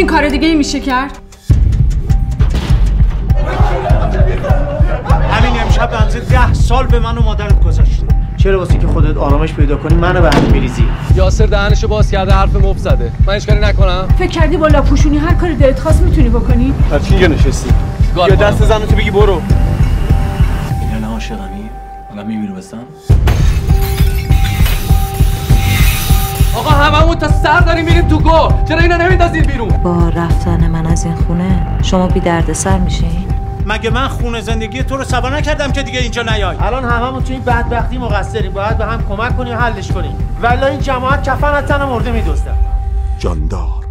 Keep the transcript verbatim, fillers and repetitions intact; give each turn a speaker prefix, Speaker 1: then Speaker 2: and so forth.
Speaker 1: این کار دیگه میشه کرد؟
Speaker 2: همین امشب بنزه ده سال به من و مادرت گذاشت. چرا واسه که خودت آرامش پیدا کنی منو به هم میریزی؟
Speaker 3: یاسر دهنشو باز کرده حرف مفت زده. من هیچ کاری نکنم؟
Speaker 1: فکر کردی بالا پوشونی هر کاری دلت خواست میتونی بکنی؟
Speaker 2: در چی اینجا نشستی؟ یا دست زنتو بگی برو.
Speaker 4: اینا نه عاشقمی؟ الان میبینو بستم؟
Speaker 3: آقا هممون تا سر داریم میریم تو گو. چرا اینا نمیندازین بیرون؟
Speaker 5: با رفتن من از این خونه شما بی دردسر میشین؟
Speaker 2: مگه من خونه زندگی تو رو سوا نکردم که دیگه اینجا نیای؟ الان هممون تو این بدبختی مقصریم. باید به هم کمک کنیم حلش کنیم. والله این جماعت کفن از تن مرده میدزدن.
Speaker 6: جاندار